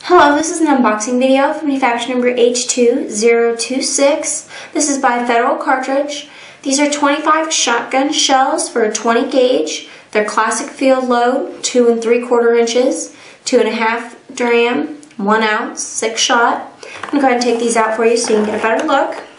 Hello, this is an unboxing video from manufacturer number H2026. This is by Federal Cartridge. These are 25 shotgun shells for a 20 gauge. They're classic field load, 2 3/4 inches, 2.5 dram, 1 ounce, 6 shot. I'm going to go ahead and take these out for you so you can get a better look.